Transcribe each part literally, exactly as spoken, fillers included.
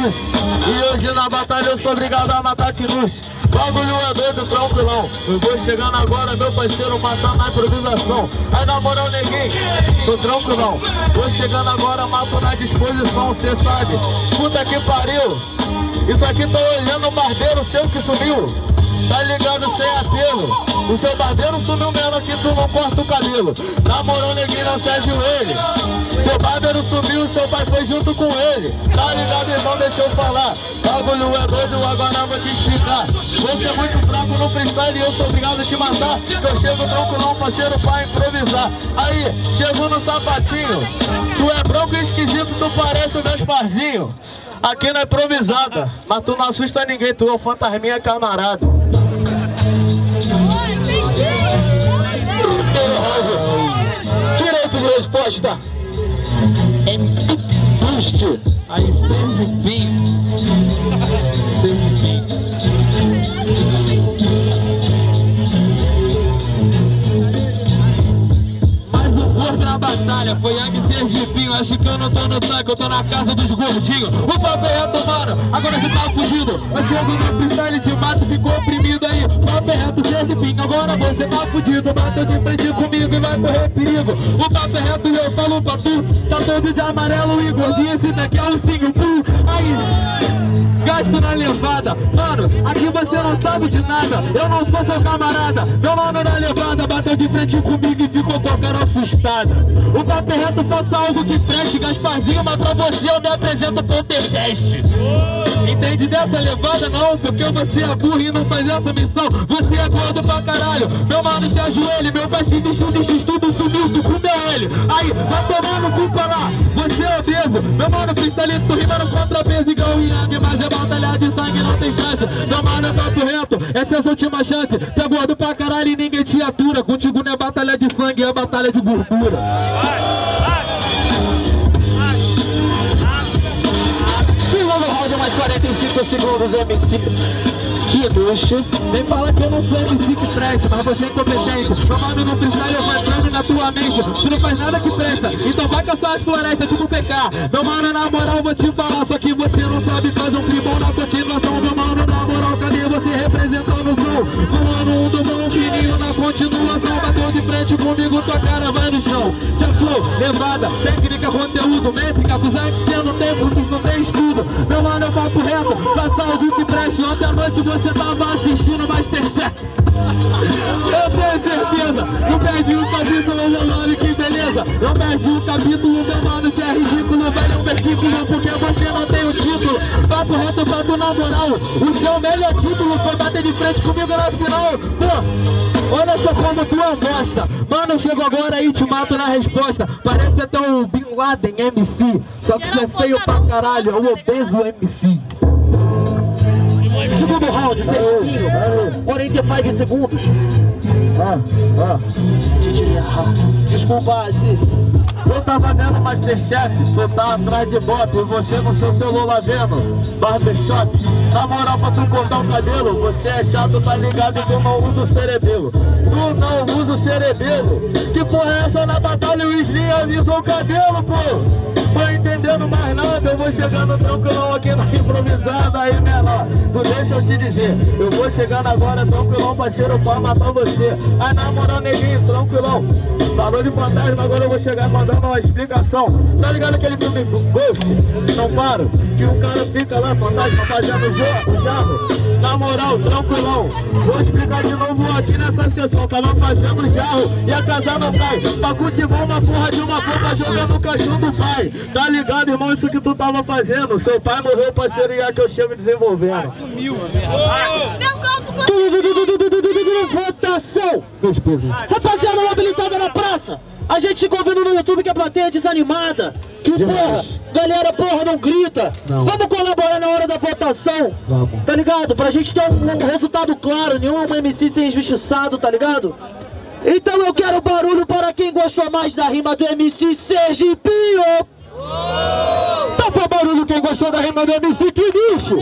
Cruz. E hoje na batalha eu sou obrigado a matar Cruz. Bagulho é doido, tranquilão. Eu vou chegando agora, meu parceiro, matando na improvisação. Aí na moral, neguinho, tô tranquilão. Vou chegando agora, mato na disposição, cê sabe. Puta que pariu. Isso aqui tô olhando o barbeiro seu que sumiu. Tá ligado, sem apelo. O seu barbeiro sumiu mesmo que tu não corta o cabelo. Na moral, neguinho, não se ajoelhe. Seu barbeiro sumiu, seu pai foi junto com ele. Tá ligado, irmão, deixa eu falar. Bagulho é doido, agora eu vou te explicar. Você é muito fraco no freestyle e eu sou obrigado a te matar. Se eu chego tranquilão, parceiro, pra improvisar. Aí, chegou no sapatinho. Tu é branco e esquisito, tu parece o meu parzinho. Aqui na improvisada, mas tu não assusta ninguém, tu é o fantasminha camarada. Direito de resposta. É triste. Aí, Sergipinho. Sergipinho. Mas o gordo na batalha foi Yang Sergipinho. Acho que eu não tô no tanque, eu tô na casa dos gordinhos. O papo é reto, mano, agora você tá fugindo. Eu chego no freestyle, te mato, ficou oprimido aí. O papo é reto, Sergipinho, agora você tá fudido. Bateu de frente comigo e vai correr perigo. O papo é reto e eu falo pra tu. Tá todo de amarelo e gordinho, esse daqui é o Singapur. Aí, gasto na levada. Mano, aqui você não sabe de nada. Eu não sou seu camarada. Meu mano na levada bateu de frente comigo e ficou com a cara assustada. O papo é reto, faça algo que preste. Gasparzinho, mas pra você eu me apresento poltergeist. Entende dessa levada não? Porque você é burro e não faz essa missão. Você é gordo pra caralho. Meu mano se ajoelha. Meu pai se vestiu de X, tudo sumiu, tu comeu ele. Aí, vai tomando culpa lá. Você é obeso. Meu mano freestyle, tu rimando contra peso igual o Yang. Mas é batalha de sangue, não tem chance. Meu mano é papo reto, essa é a sua última chance. Tu é gordo pra caralho e ninguém te atura. Contigo não é batalha de sangue, é batalha de gordura. Segundo round, mais quarenta e cinco segundos, M C. Que luxo. Nem fala que eu não sou M C que presta, mas você é incompetente. Meu mano no freestyle eu vou entrando na tua mente. Tu não faz nada que presta, então vai caçar as florestas tipo P K. Meu mano, na moral, vou te falar, só que você não sabe fazer um free bom na continuação. Meu mano, na moral, cadê você representando o som? Voando um do bom, fininho na continuação. Bateu de frente comigo, tua cara vai no chão. Seu flow, levada, técnica, conteúdo, métrica, apesar que você não tem, porque não tem estudo. Meu mano, é papo reto, faça algo que preste. Ontem à noite você tava assistindo Masterchef. Eu tenho certeza, não perdi o capítulo, meu mano, que beleza. Não perdi o capítulo, meu mano, se é ridículo, vai ler um versículo, porque você não tem o título. Papo reto, papo na moral, o seu melhor título foi bater de frente comigo na final. Pô, olha só como tu é um bosta. Mano, eu chego agora e te mato na resposta. Parece até o Bin Laden M C, só que você é feio pra caralho, é o obeso M C. Segundo round, Serginho, quarenta e cinco segundos. Ah, ah. Desculpa, eu tava vendo Masterchef, tu tá atrás de bop, você no seu celular vendo Barbershop. Na moral, pra tu cortar o cabelo, você é chato, tá ligado, e tu não usa o cerebelo. Tu não usa o cerebelo. Que porra é essa na batalha? O Slim avisou o cabelo, pô. Tô entendendo mais nada, eu vou chegando tranquilão aqui na improvisada aí, menor. Tu deixa eu te dizer, eu vou chegando agora tranquilão, parceiro, pra matar você. Aí na moral, neguinho, tranquilão. Falou de fantasma, agora eu vou chegar mandando uma explicação. Tá ligado aquele filme Ghost? Não paro, que o cara fica lá, fantasma, fazendo o jarro. Na moral, tranquilão, vou explicar de novo aqui nessa sessão. Tava fazendo jarro e a casa não cai. Pra cultivar uma porra de uma boca jogando o cachorro do pai. Tá ligado, irmão, isso que tu tava fazendo? Seu pai morreu, parceiro, e é que eu chego desenvolvendo. Sumiu, votação! Rapaziada mobilizada na praça! A gente ficou vendo no YouTube que a plateia é desanimada. Que porra, galera, porra, não grita. Não. Vamos colaborar na hora da votação. Vamos. Tá ligado? Pra gente ter um, um resultado claro, nenhum M C ser injustiçado, tá ligado? Então eu quero barulho para quem gostou mais da rima do M C Sergipinho. Tá pra barulho quem gostou da rima do M C Knicho.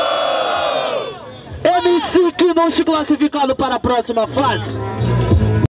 M C Knicho classificado para a próxima fase.